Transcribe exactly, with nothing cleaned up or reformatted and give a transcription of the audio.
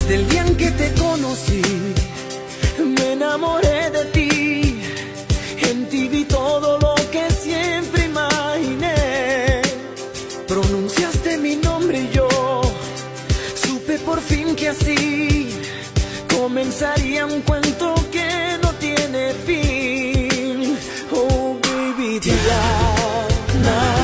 Del día en que te conocí, me enamoré de ti. En ti vi todo lo que siempre imaginé. Pronunciaste mi nombre y yo supe por fin que así comenzaría un cuento que no tiene fin. Oh baby, te amo.